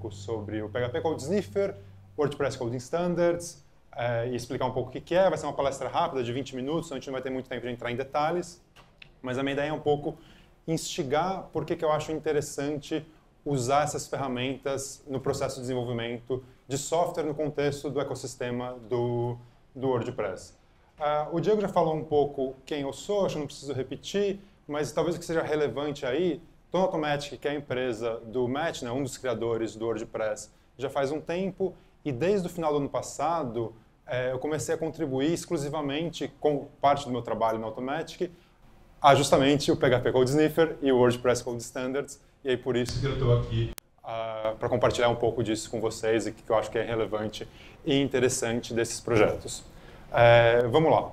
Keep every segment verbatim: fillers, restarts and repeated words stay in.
pouco sobre o P H P Code Sniffer, WordPress Coding Standards, é, e explicar um pouco o que, que é. Vai ser uma palestra rápida de vinte minutos, então a gente não vai ter muito tempo de entrar em detalhes, mas a minha ideia é um pouco instigar por que eu acho interessante usar essas ferramentas no processo de desenvolvimento de software no contexto do ecossistema do, do WordPress. Uh, o Diego já falou um pouco quem eu sou, acho que não preciso repetir, mas talvez o que seja relevante aí, Tom Automatic, que é a empresa do Matt, né, um dos criadores do WordPress, já faz um tempo, e desde o final do ano passado eh, eu comecei a contribuir exclusivamente com parte do meu trabalho no Automatic a justamente o P H P Code Sniffer e o WordPress Code Standards, e aí por isso que eu estou aqui uh, para compartilhar um pouco disso com vocês e que eu acho que é relevante e interessante desses projetos. Uh, vamos lá.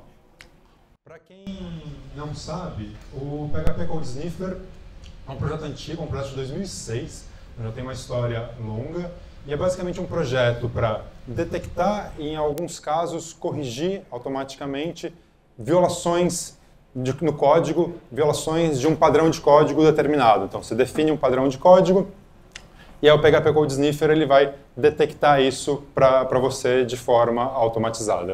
Para quem não sabe, o P H P Code Sniffer é um projeto antigo, um projeto de dois mil e seis, já tem uma história longa, e é basicamente um projeto para detectar e, em alguns casos, corrigir automaticamente violações de, no código, violações de um padrão de código determinado. Então, você define um padrão de código e aí o P H P Code Sniffer ele vai detectar isso para você de forma automatizada.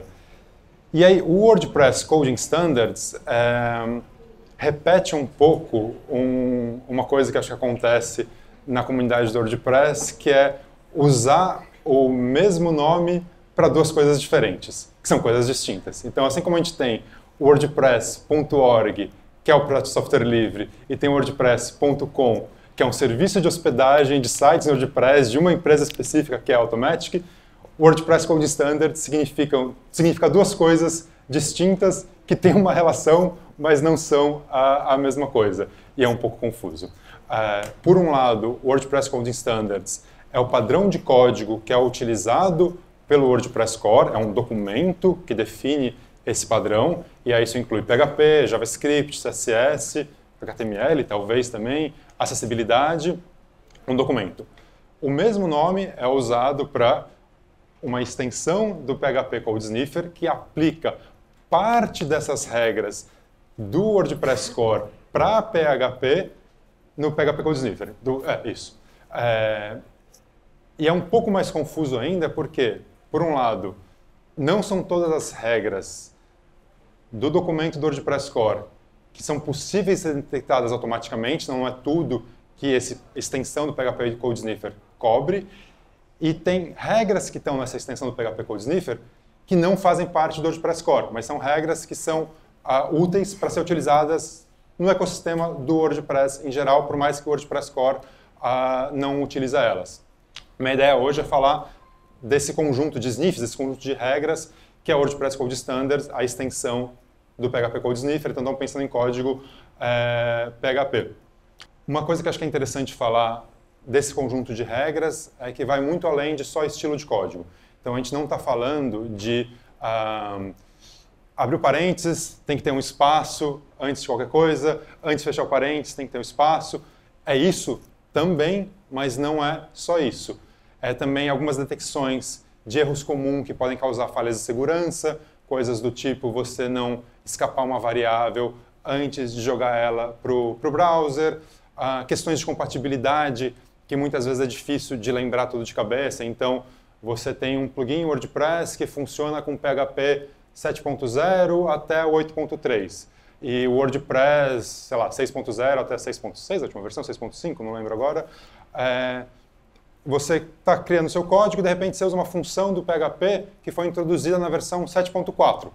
E aí, o WordPress Coding Standards é, repete um pouco um, uma coisa que acho que acontece na comunidade do WordPress, que é usar o mesmo nome para duas coisas diferentes, que são coisas distintas. Então, assim como a gente tem o WordPress ponto org, que é o projeto de software livre, e tem o WordPress ponto com, que é um serviço de hospedagem de sites no WordPress de uma empresa específica, que é a Automatic, o WordPress Code Standard significa, significa duas coisas distintas que têm uma relação, mas não são a, a mesma coisa. E é um pouco confuso. Uh, por um lado, o WordPress Code Standards é o padrão de código que é utilizado pelo WordPress Core, é um documento que define esse padrão, e aí isso inclui P H P, JavaScript, C S S, H T M L talvez também, acessibilidade, um documento. O mesmo nome é usado para uma extensão do P H P Code Sniffer que aplica parte dessas regras do WordPress Core para P H P no P H P Code Sniffer. Do, é, isso. É, e é um pouco mais confuso ainda porque, por um lado, não são todas as regras do documento do WordPress Core que são possíveis de ser detectadas automaticamente, não é tudo que essa extensão do P H P Code Sniffer cobre, e tem regras que estão nessa extensão do P H P Code Sniffer que não fazem parte do WordPress Core, mas são regras que são uh, úteis para ser utilizadas no ecossistema do WordPress em geral, por mais que o WordPress Core uh, não utilize elas. Minha ideia hoje é falar desse conjunto de sniffs, desse conjunto de regras, que é o WordPress Code Standards, a extensão do P H P Code Sniffer, então estamos pensando em código é, P H P. Uma coisa que acho que é interessante falar desse conjunto de regras é que vai muito além de só estilo de código. Então a gente não está falando de ah, abrir o parênteses, tem que ter um espaço antes de qualquer coisa, antes de fechar o parênteses tem que ter um espaço. É isso também, mas não é só isso. É também algumas detecções de erros comuns que podem causar falhas de segurança, coisas do tipo você não escapar uma variável antes de jogar ela para o browser, uh, questões de compatibilidade, que muitas vezes é difícil de lembrar tudo de cabeça, então você tem um plugin WordPress que funciona com P H P sete ponto zero até oito ponto três, e o WordPress, sei lá, seis ponto zero até seis ponto seis, a última versão, seis ponto cinco, não lembro agora, é, você está criando seu código e de repente você usa uma função do P H P que foi introduzida na versão sete ponto quatro.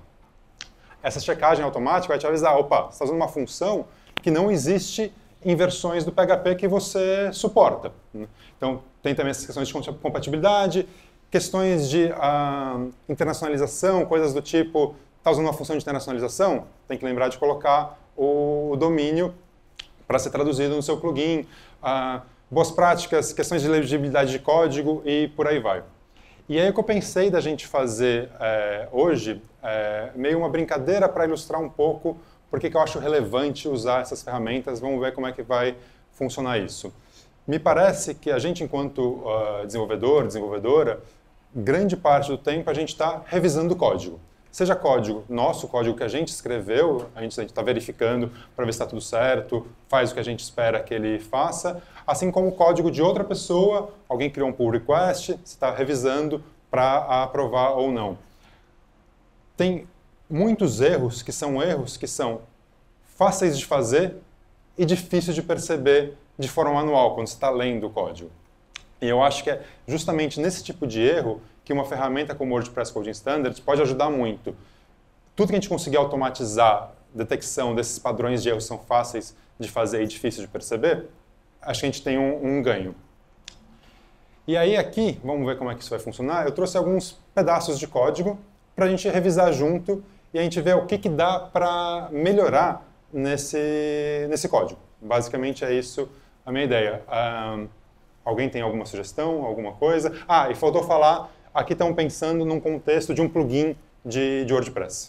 Essa checagem automática vai te avisar, opa, você está usando uma função que não existe em versões do P H P que você suporta. Então, tem também essas questões de compatibilidade, questões de uh, internacionalização, coisas do tipo, está usando uma função de internacionalização? Tem que lembrar de colocar o domínio para ser traduzido no seu plugin. Uh, boas práticas, questões de legibilidade de código e por aí vai. E aí o que eu pensei da gente fazer é, hoje, é, meio uma brincadeira para ilustrar um pouco por que eu acho relevante usar essas ferramentas. Vamos ver como é que vai funcionar isso. Me parece que a gente, enquanto uh, desenvolvedor, desenvolvedora, grande parte do tempo a gente está revisando o código. seja código nosso, código que a gente escreveu, a gente está verificando para ver se está tudo certo, faz o que a gente espera que ele faça, assim como o código de outra pessoa, alguém criou um pull request, você está revisando para aprovar ou não. Tem muitos erros que são erros que são fáceis de fazer e difíceis de perceber de forma manual, quando você está lendo o código. E eu acho que é justamente nesse tipo de erro que uma ferramenta como o WordPress Coding Standards pode ajudar muito. Tudo que a gente conseguir automatizar, detecção desses padrões de erros são fáceis de fazer e difíceis de perceber, acho que a gente tem um, um ganho. E aí aqui, vamos ver como é que isso vai funcionar, eu trouxe alguns pedaços de código para a gente revisar junto e a gente ver o que, que dá para melhorar nesse, nesse código. Basicamente é isso a minha ideia. Um, alguém tem alguma sugestão, alguma coisa? Ah, e faltou falar, aqui estão pensando num contexto de um plugin de, de WordPress.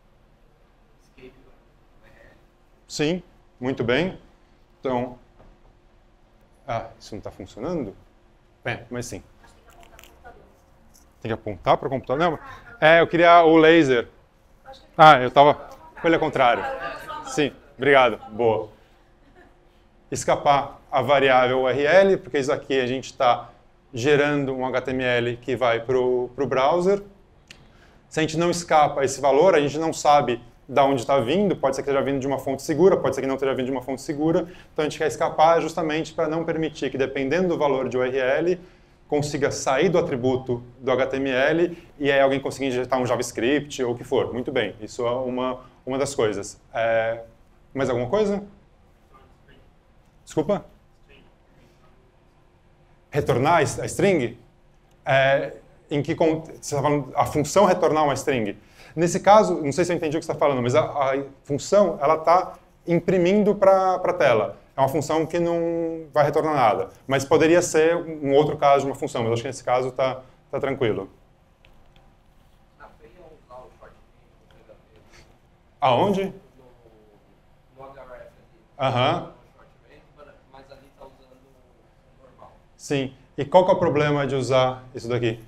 Sim, muito bem. Então, ah, isso não está funcionando? É, mas sim. Tem que apontar para o computador? Não, é, eu queria o laser. Ah, eu estava com ele ao contrário. Sim, obrigado. Boa. Escapar a variável U R L, porque isso aqui a gente está gerando um H T M L que vai para o browser. Se a gente não escapa esse valor, a gente não sabe de onde está vindo, pode ser que esteja vindo de uma fonte segura, pode ser que não esteja vindo de uma fonte segura, então a gente quer escapar justamente para não permitir que, dependendo do valor de U R L, consiga sair do atributo do H T M L e aí alguém consiga injetar um JavaScript ou o que for. Muito bem, isso é uma, uma das coisas. É, mais alguma coisa? Desculpa? Retornar a string? É, em que você está falando a função retornar uma string? Nesse caso, não sei se eu entendi o que você está falando, mas a, a função ela está imprimindo para a tela. É uma função que não vai retornar nada. Mas poderia ser um outro caso de uma função, mas acho que nesse caso está tá tranquilo. Aonde? No, no H R F. Aham. Mas ali está usando o normal. Sim. E qual que é o problema de usar isso daqui?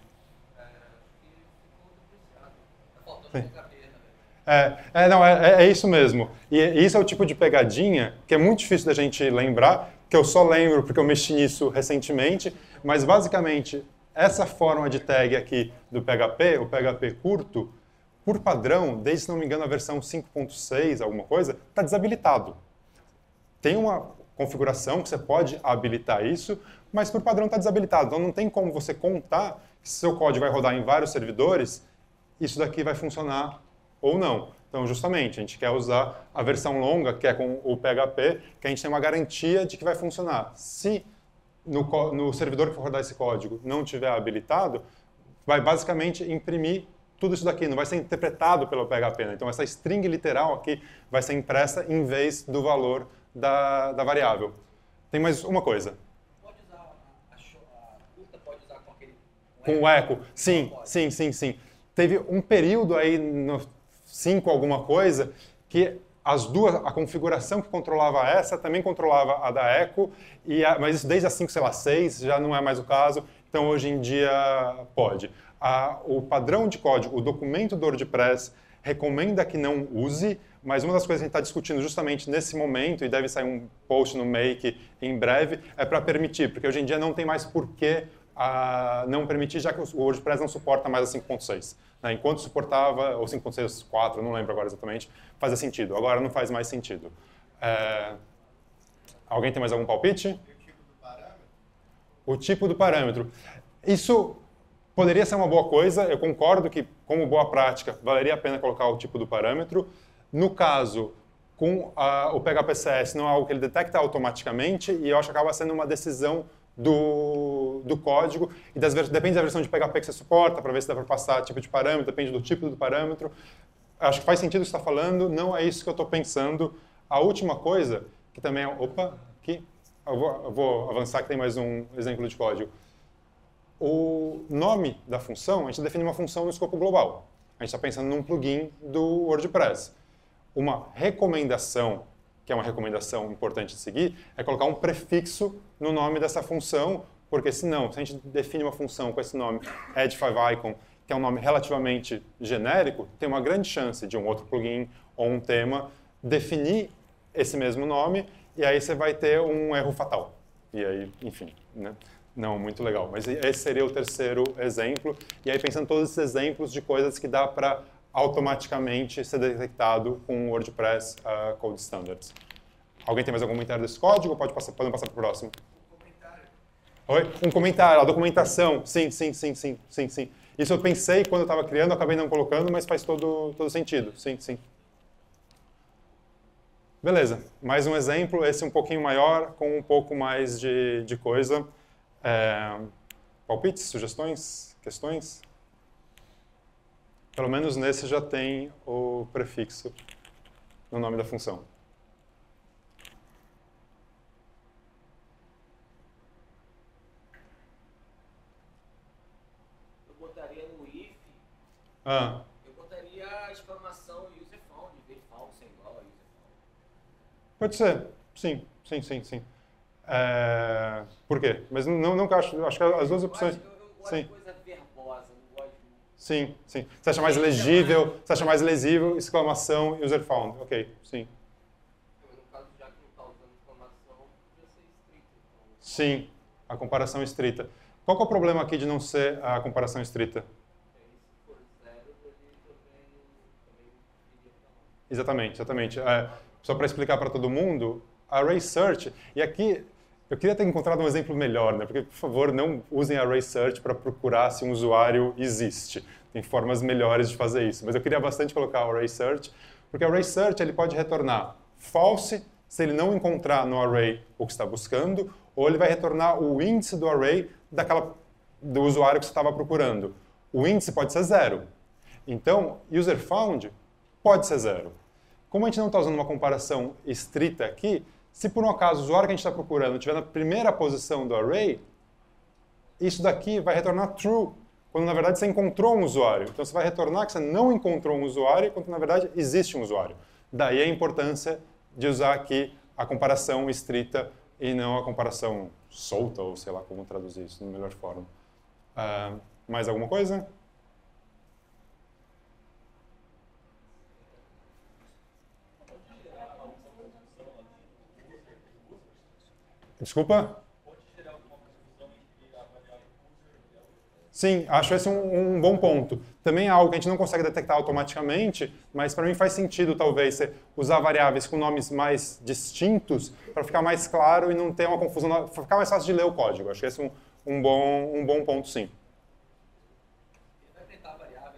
É, é, não, é, é isso mesmo. E isso é o tipo de pegadinha que é muito difícil da gente lembrar, que eu só lembro porque eu mexi nisso recentemente, mas basicamente essa forma de tag aqui do P H P, o P H P curto, por padrão, desde, se não me engano, a versão cinco ponto seis, alguma coisa, está desabilitado. Tem uma configuração que você pode habilitar isso, mas por padrão está desabilitado. Então não tem como você contar que se seu código vai rodar em vários servidores, isso daqui vai funcionar ou não. Então, justamente, a gente quer usar a versão longa, que é com o P H P, que a gente tem uma garantia de que vai funcionar. Se no, no servidor que for rodar esse código não tiver habilitado, vai basicamente imprimir tudo isso daqui, não vai ser interpretado pelo P H P. Né? Então, essa string literal aqui vai ser impressa em vez do valor da, da variável. Tem mais uma coisa. Pode usar a, a, a curta, pode usar com aquele... Com o eco. Sim, sim, sim, sim. Teve um período aí no cinco alguma coisa que as duas, a configuração que controlava essa também controlava a da eco, e a, mas isso desde a cinco, sei lá, seis já não é mais o caso, então hoje em dia pode. A, o padrão de código, o documento do WordPress recomenda que não use, mas uma das coisas que a gente está discutindo justamente nesse momento, e deve sair um post no Make em breve, é para permitir, porque hoje em dia não tem mais porquê a não permitir, já que o WordPress não suporta mais a cinco ponto seis. Né? Enquanto suportava, ou cinco ponto seis ponto quatro, não lembro agora exatamente, fazia sentido. Agora não faz mais sentido. É... Alguém tem mais algum palpite? E o tipo do parâmetro? O tipo do parâmetro. Isso poderia ser uma boa coisa, eu concordo que, como boa prática, valeria a pena colocar o tipo do parâmetro. No caso, com a, o P H P C S, não é algo que ele detecta automaticamente, e eu acho que acaba sendo uma decisão Do, do código, e das, depende da versão de P H P que você suporta, para ver se dá para passar tipo de parâmetro, depende do tipo do parâmetro. Acho que faz sentido o que você está falando, não é isso que eu estou pensando. A última coisa, que também é... Opa, aqui, eu vou, eu vou avançar que tem mais um exemplo de código. O nome da função, a gente define uma função no escopo global. A gente está pensando num plugin do WordPress. Uma recomendação, que é uma recomendação importante de seguir, é colocar um prefixo no nome dessa função, porque senão, se a gente define uma função com esse nome, add five icon, que é um nome relativamente genérico, tem uma grande chance de um outro plugin ou um tema definir esse mesmo nome, e aí você vai ter um erro fatal. E aí, enfim, né? Não muito legal. Mas esse seria o terceiro exemplo. E aí, pensando em todos esses exemplos de coisas que dá para automaticamente ser detectado com o WordPress uh, Code Standards. Alguém tem mais algum comentário desse código? Pode passar, podem passar para o próximo. Um comentário. Oi? Um comentário, a documentação. Sim, sim, sim, sim, sim, sim. Isso eu pensei quando eu estava criando, acabei não colocando, mas faz todo, todo sentido. Sim, sim. Beleza. Mais um exemplo, esse um pouquinho maior, com um pouco mais de, de coisa. É, palpites, sugestões, questões? Pelo menos nesse já tem o prefixo no nome da função. Eu botaria no if, Ah, eu botaria a exclamação user found, em vez de false é igual a user found. pode ser. Sim, sim, sim, sim. É, por quê? Mas não, não acho, acho que as duas opções... Eu, acho, eu, eu gosto Sim. de coisa verbosa, não gosto de... Sim, sim. Você acha mais legível, você acha mais legível, exclamação, user found. Ok, sim. No caso, já que não está usando exclamação, podia ser estrito. Então... Sim, a comparação estrita. Qual que é o problema aqui de não ser a comparação estrita? Se for zero, ele também, também iria para lá. Exatamente, exatamente. É, só para explicar para todo mundo, array search, e aqui eu queria ter encontrado um exemplo melhor, né? Porque, por favor, não usem array search para procurar se um usuário existe. Tem formas melhores de fazer isso. Mas eu queria bastante colocar o array search, porque o array search ele pode retornar false se ele não encontrar no array o que está buscando, ou ele vai retornar o índice do array daquela, do usuário que você estava procurando. O índice pode ser zero. Então, user found pode ser zero. Como a gente não está usando uma comparação estrita aqui, se por um acaso o usuário que a gente está procurando estiver na primeira posição do array, isso daqui vai retornar true, quando na verdade você encontrou um usuário. Então você vai retornar que você não encontrou um usuário, quando na verdade existe um usuário. Daí a importância de usar aqui a comparação estrita e não a comparação solta, ou sei lá como traduzir isso na melhor forma. Uh, mais alguma coisa? Desculpa? Sim, acho esse um, um bom ponto. Também é algo que a gente não consegue detectar automaticamente, mas para mim faz sentido, talvez, você usar variáveis com nomes mais distintos para ficar mais claro e não ter uma confusão, para ficar mais fácil de ler o código. Acho que esse é um, um, bom, um bom ponto, sim. Vai tentar a variável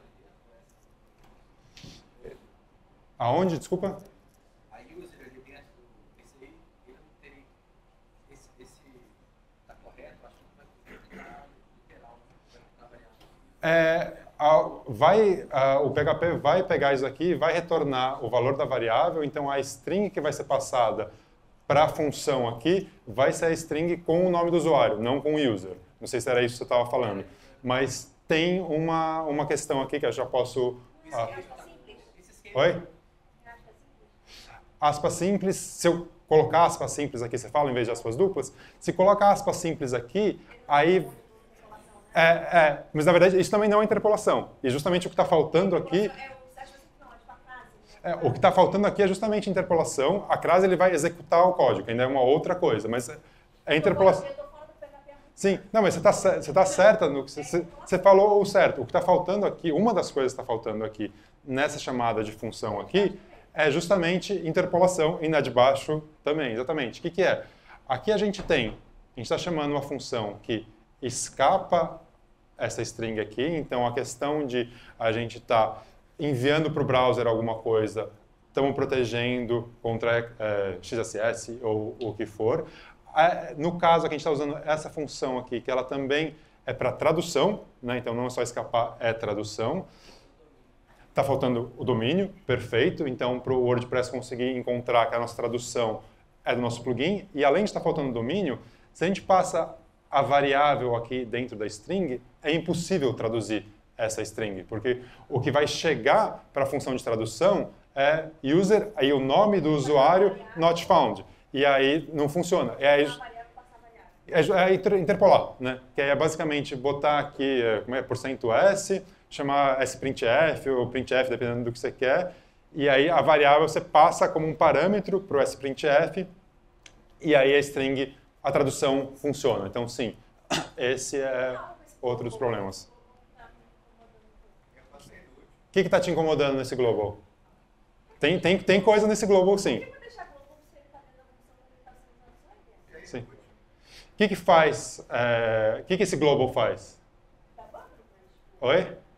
ali? Aonde? Desculpa? A user ali dentro, esse aí, ele não teria... Esse, esse tá correto? Acho que não vai tentar literal, vai tentar a variável. É, a, vai, a, o P H P vai pegar isso aqui e vai retornar o valor da variável, então a string que vai ser passada para a função aqui vai ser a string com o nome do usuário, não com o user. Não sei se era isso que você estava falando, mas tem uma, uma questão aqui que eu já posso... Ah, oi? Aspas simples, se eu colocar aspas simples aqui, você fala em vez de aspas duplas, se colocar aspas simples aqui, aí... É, é, mas na verdade isso também não é interpolação. E justamente o que está faltando aqui... É, o que está faltando aqui é justamente interpolação. A crase ele vai executar o código, ainda é uma outra coisa, mas é interpolação. Sim, não, mas você está você tá certa no que você, você falou o certo. O que está faltando aqui, uma das coisas que está faltando aqui nessa chamada de função aqui é justamente interpolação e na de baixo também, exatamente. O que, que é? Aqui a gente tem, a gente está chamando uma função que escapa essa string aqui, então a questão de a gente estar tá enviando para o browser alguma coisa, estamos protegendo contra é, X S S ou o que for. No caso, aqui a gente está usando essa função aqui, que ela também é para tradução, né? Então não é só escapar, é tradução. Está faltando o domínio, perfeito. Então, para o WordPress conseguir encontrar que a nossa tradução é do nosso plugin, e além de estar faltando o domínio, se a gente passa a variável aqui dentro da string, é impossível traduzir essa string, porque o que vai chegar para a função de tradução é user, aí o nome do usuário not found. E aí não funciona. É, é, é interpolar, né? Que aí é basicamente botar aqui, como é, porcento %s, chamar sprintf ou printf, dependendo do que você quer, e aí a variável você passa como um parâmetro para o sprintf, e aí a string, a tradução funciona. Então, sim, esse é outro dos problemas. O que está te incomodando nesse global? Tem, tem, tem coisa nesse global, sim. Sim. O que que faz? É, o que que esse global faz? Oi?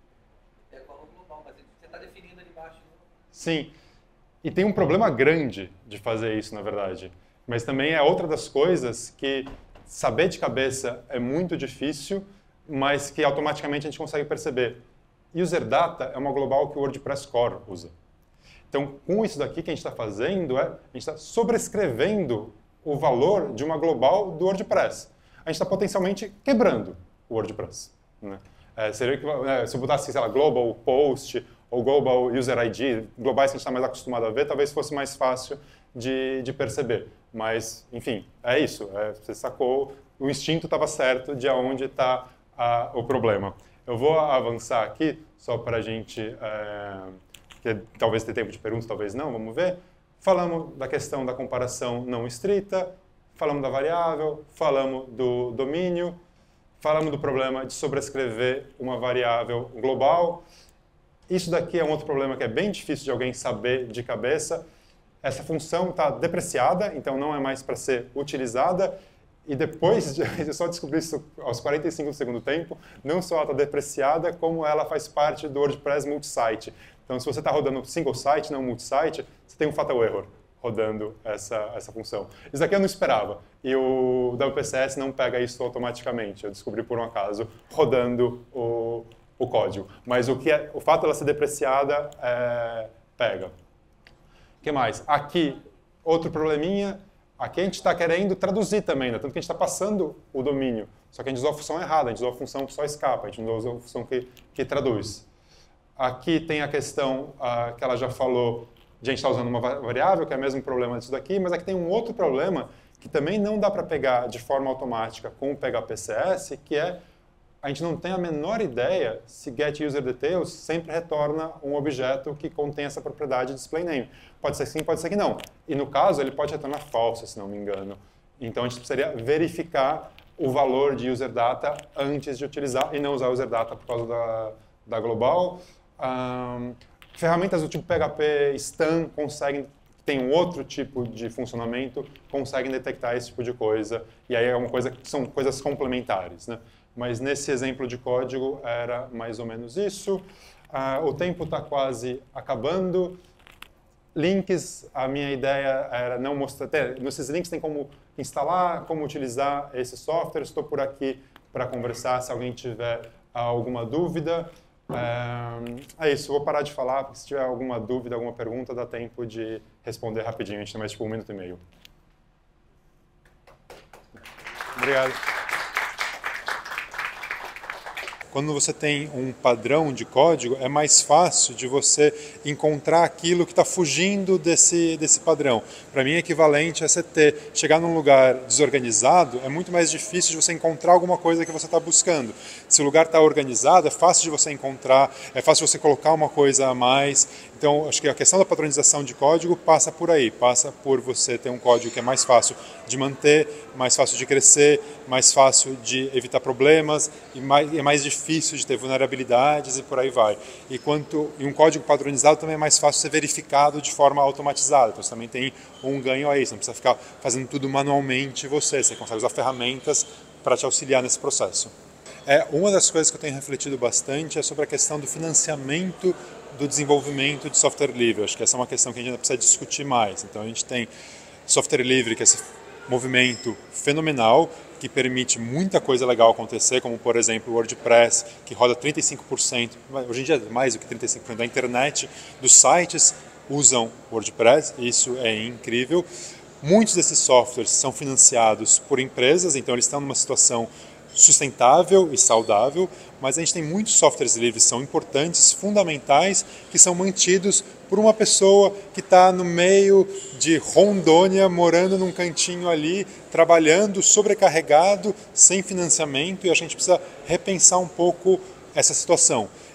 É como global, mas você está definindo ali embaixo. Sim. E tem um problema grande de fazer isso, na verdade. Mas também é outra das coisas que saber de cabeça é muito difícil, mas que automaticamente a gente consegue perceber. User Data é uma global que o WordPress Core usa. Então, com isso daqui que a gente está fazendo, é, a gente está sobrescrevendo o valor de uma global do WordPress. A gente está potencialmente quebrando o WordPress. Né? É, seria que, é, se eu botasse, sei lá, Global Post ou Global User I D, globais que a gente está mais acostumado a ver, talvez fosse mais fácil de, de perceber. Mas, enfim, é isso. É, você sacou, o instinto estava certo de onde está o problema. Eu vou avançar aqui, só para a gente... É, que talvez tenha tempo de perguntas, talvez não, vamos ver. Falamos da questão da comparação não estrita, falamos da variável, falamos do domínio, falamos do problema de sobrescrever uma variável global. Isso daqui é um outro problema que é bem difícil de alguém saber de cabeça. Essa função está depreciada, então não é mais para ser utilizada. E depois, de, eu só descobri isso aos quarenta e cinco do segundo tempo, não só ela está depreciada, como ela faz parte do WordPress multisite. Então, se você está rodando single site, não multisite, você tem um fatal error rodando essa, essa função. Isso daqui eu não esperava. E o W P C S não pega isso automaticamente. Eu descobri por um acaso rodando o, o código. Mas o, que é, o fato dela ser depreciada é, pega. O que mais? Aqui, outro probleminha. Aqui a gente está querendo traduzir também, né? Tanto que a gente está passando o domínio. Só que a gente usou a função errada, a gente usou a função que só escapa, a gente não usou a função que, que traduz. Aqui tem a questão uh, que ela já falou de a gente estar usando uma variável, que é o mesmo problema disso daqui, mas aqui tem um outro problema que também não dá para pegar de forma automática com o P H P C S, que é a gente não tem a menor ideia se getUserDetails sempre retorna um objeto que contém essa propriedade de displayName. Pode ser sim, pode ser que não. E no caso, ele pode retornar false, se não me engano. Então a gente precisaria verificar o valor de UserData antes de utilizar e não usar UserData por causa da, da global. Um, ferramentas do tipo P H P Stan conseguem, tem um outro tipo de funcionamento, conseguem detectar esse tipo de coisa, e aí é uma coisa que são coisas complementares, né? Mas nesse exemplo de código era mais ou menos isso. Uh, o tempo está quase acabando. Links, a minha ideia era não mostrar, até, nesses links tem como instalar, como utilizar esse software, estou por aqui para conversar se alguém tiver alguma dúvida. É, é isso, vou parar de falar, porque se tiver alguma dúvida, alguma pergunta, dá tempo de responder rapidinho. A gente tem mais tipo um minuto e meio. Obrigado. Quando você tem um padrão de código, é mais fácil de você encontrar aquilo que está fugindo desse, desse padrão. Para mim, é equivalente a você ter, chegar num lugar desorganizado, é muito mais difícil de você encontrar alguma coisa que você está buscando. Se o lugar está organizado, é fácil de você encontrar, é fácil de você colocar uma coisa a mais. Então, acho que a questão da padronização de código passa por aí, passa por você ter um código que é mais fácil de manter, mais fácil de crescer, mais fácil de evitar problemas e mais, é mais difícil de ter vulnerabilidades e por aí vai. E, quanto, e um código padronizado também é mais fácil de ser verificado de forma automatizada, então você também tem um ganho aí, você não precisa ficar fazendo tudo manualmente você, você consegue usar ferramentas para te auxiliar nesse processo. É, uma das coisas que eu tenho refletido bastante é sobre a questão do financiamento do desenvolvimento de software livre. Acho que essa é uma questão que a gente ainda precisa discutir mais. Então a gente tem software livre, que é esse movimento fenomenal, que permite muita coisa legal acontecer, como por exemplo o WordPress, que roda trinta e cinco por cento, hoje em dia mais do que trinta e cinco por cento da internet, dos sites usam WordPress, isso é incrível. Muitos desses softwares são financiados por empresas, então eles estão numa situação sustentável e saudável, mas a gente tem muitos softwares livres que são importantes, fundamentais, que são mantidos por uma pessoa que está no meio de Rondônia, morando num cantinho ali, trabalhando, sobrecarregado, sem financiamento, e a gente precisa repensar um pouco essa situação.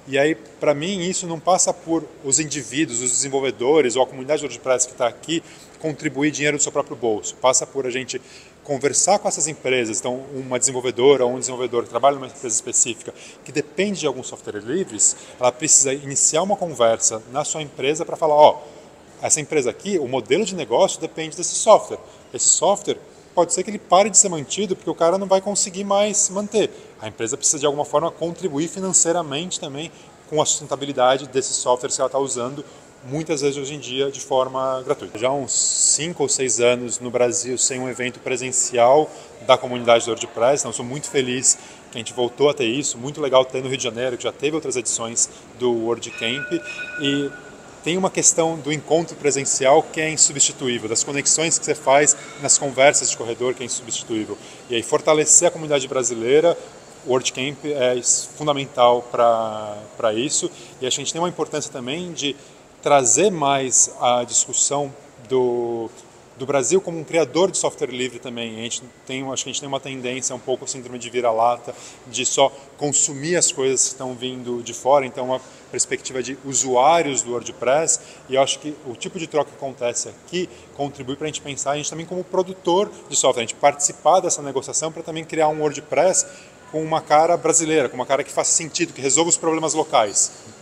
E aí, para mim, isso não passa por os indivíduos, os desenvolvedores ou a comunidade do WordPress que está aqui contribuir dinheiro do seu próprio bolso. Passa por a gente conversar com essas empresas. Então, uma desenvolvedora ou um desenvolvedor que trabalha numa empresa específica que depende de alguns softwares livres, ela precisa iniciar uma conversa na sua empresa para falar, ó, essa empresa aqui, o modelo de negócio depende desse software. Esse software pode ser que ele pare de ser mantido porque o cara não vai conseguir mais manter. A empresa precisa de alguma forma contribuir financeiramente também com a sustentabilidade desses softwares que ela está usando, muitas vezes hoje em dia de forma gratuita. Já há uns cinco ou seis anos no Brasil sem um evento presencial da comunidade do WordPress, então sou muito feliz que a gente voltou a ter isso, muito legal ter no Rio de Janeiro, que já teve outras edições do WordCamp, e tem uma questão do encontro presencial que é insubstituível, das conexões que você faz nas conversas de corredor que é insubstituível. E aí fortalecer a comunidade brasileira, o WordCamp é fundamental para isso, e acho que a gente tem uma importância também de trazer mais a discussão do, do Brasil como um criador de software livre também. A gente tem, acho que a gente tem uma tendência um pouco síndrome de vira-lata, de só consumir as coisas que estão vindo de fora, então uma perspectiva de usuários do WordPress, e eu acho que o tipo de troca que acontece aqui contribui para a gente pensar, a gente também como produtor de software, a gente participar dessa negociação para também criar um WordPress com uma cara brasileira, com uma cara que faça sentido, que resolva os problemas locais.